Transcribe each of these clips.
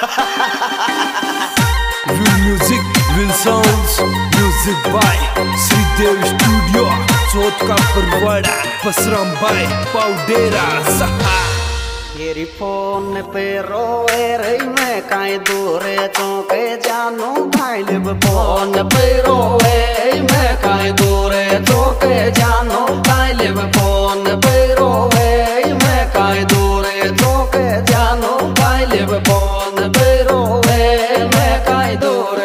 Will music, will sounds, music by Sridev Studio, चौथ का परवाड़ा, पसराम भाई, पाउडेरा सहा। तेरी फोन पे रोए रही मैं काई दूरे चौके जानू भाई लिब फोन पे रोए मैं काई दूरे चौके जानू भाई लिब फोन पे रोए मैं काई दूरे चौके जानू भाई लिब फोन पे रोए मैं काई दूरे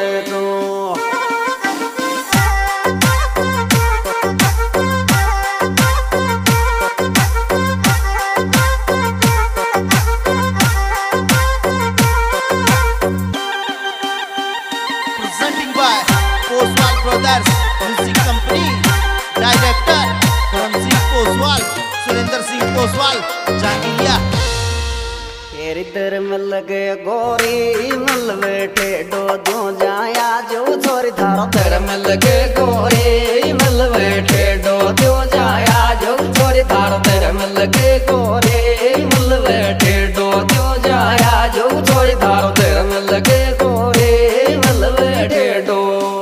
Poswal brothers music company, director Karan Singh Poswal, Surendra Singh Poswal, Jangia. तेरी दर मिल गए गोरी मिल बैठे डो दो जाया जो छोरी थारो दर मिल गए गोरी मिल बैठे डो दो जाया जो छोरी थारो दर मिल गए गोरी मिल बैठे डो दो जाया जो छोरी थारो दर मिल गए गोरी मिल बैठे डो।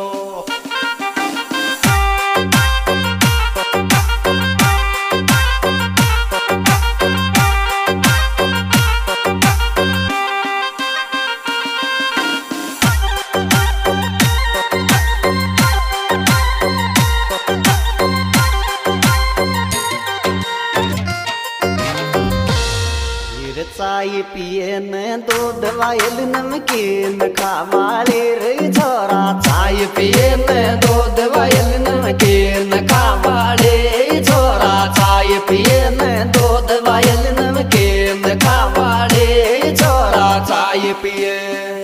चाय पिए न दूध वायल नमकीन खावाले रे छोरा चाय पिए न दूध वायल नमकीन खावाले छोरा चाय पिए न दूध वायल नमकीन खावाले छोरा चाय पिए।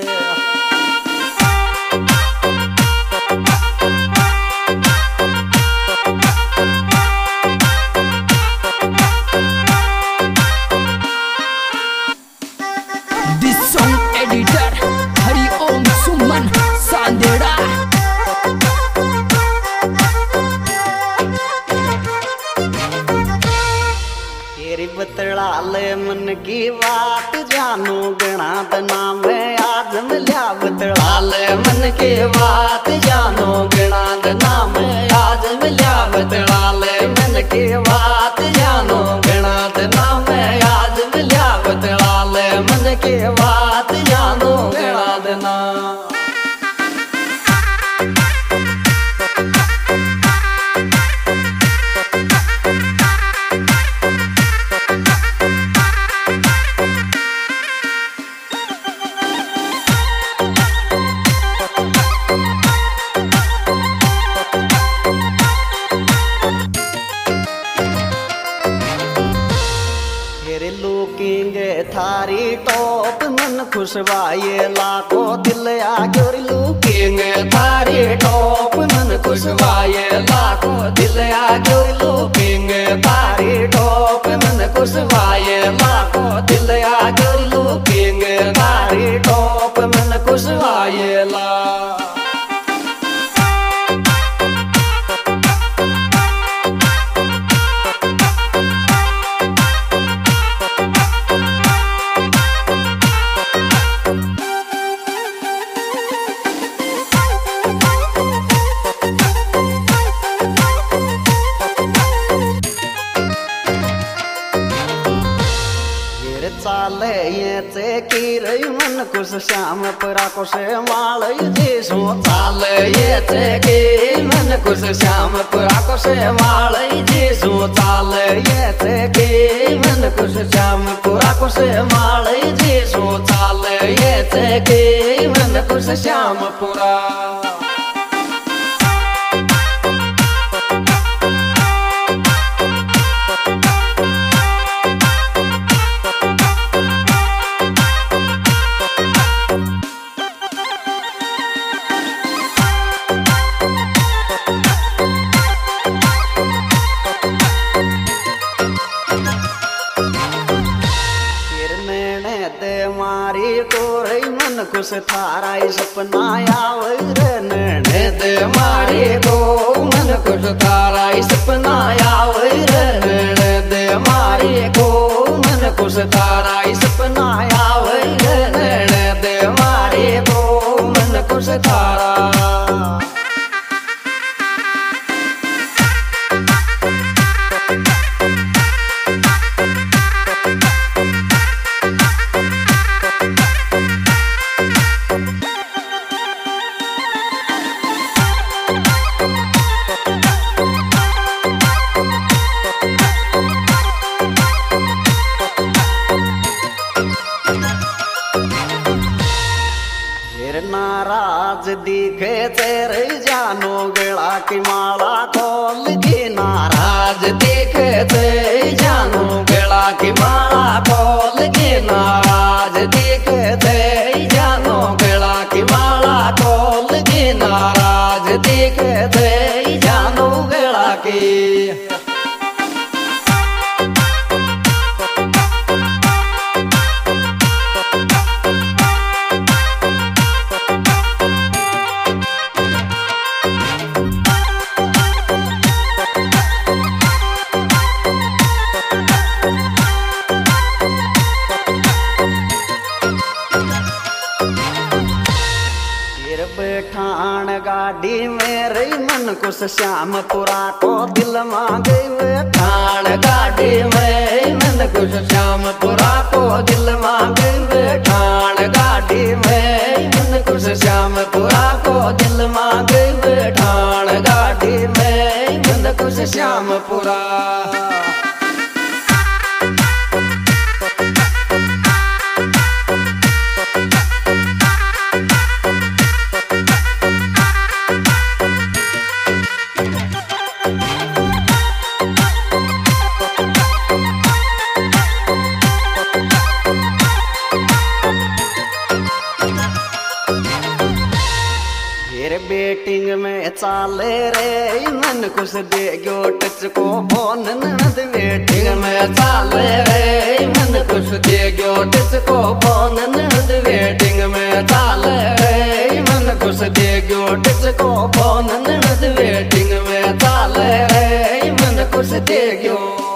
बतलाले मन की बात जानू गणा तना में आज मिल्या बतलाले मन की बात जानू गणा तना में आज मिल्या बतलाले मन की बात जानू गणा तना में आज मिल्या बतलाले मन की बात जानू गणा तना। थारी टॉप मन खुशवाए लाखों दिल आगे लुकेंग थारी टॉप मन खुशवाए लाखों दिल आगे लुकेंग थारी टॉप मन खुशवाए लाखों दिल आगे लुकेंग थारी टॉप मन खुशवाए ला। चाले ये चे की रही मन खुश श्याम परा को से माल जी सो चाले ये चे की मन खुश श्याम परा को से माल जी सो चाले ये चे की मन खुश श्याम परा को से माल जी सो चाले ये चे की मन खुश श्याम पुरा। खुश थारा सपना आवे रे दे मारे को मन खुश थारा सपना आवे रे दे मारे को मन खुश थारा सपना आवे रे दे दिखे तेरे जानो गला की माला खोल के नाराज दिखे तेरे जानो गला की माला खोल के नाराज दिखे तेरे जानो गला की माला खोल के नाराज दिखे तेरे जानो गला की। बैठान गाड़ी मेरे मन कुछ श्यामपुरा को दिल मांगे बैठान गाड़ी में मन कुछ श्यामपुरा को दिल मांगे बैठान गाड़ी में मन कुछ श्यामपुरा को दिल मांगे बैठान गाड़ी में मन कुछ श्यामपुरा। बेटिंग में चाले रे मन कुछ दे गयो टच को फोन ननद बेटिंग में चाले रे मन कुछ दे गयो टच को फोन ननद बेटिंग में चाले रे मन कुछ दे गयो टच को फोन ननद बेटिंग में चाले रे मन कुछ दे गयो।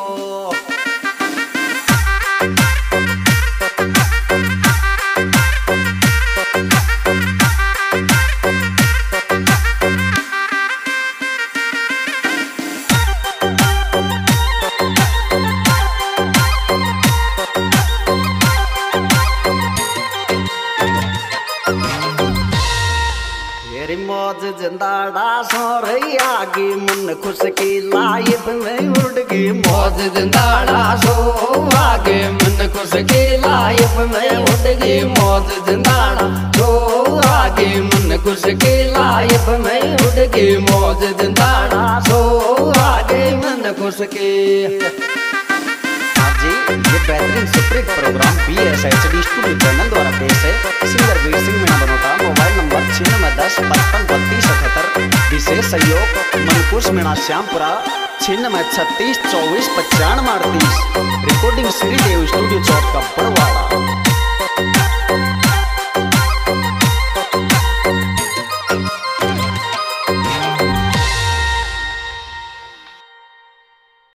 मौज जिंदाड़ा सोरई आगे मन खुश की लाइफ में उड़ गई मौज जिंदाड़ा सो आगे मन खुश की लाइफ में उड़ गई मौज जिंदाड़ा सो आगे मन खुश की लाइफ में उड़ गई मौज जिंदाड़ा सो आगे मन खुश की। ये बेहतरीन superhit programme BSHD studio channel द्वारा पेश है। Singer Veer Singh Meena Banota, mobile number 9610553278। विशेष सहयोग मनकुश मीणा श्यामपुरा 9636249538। रिकॉर्डिंग श्रीदेव स्टूडियो चौक का बड़वा।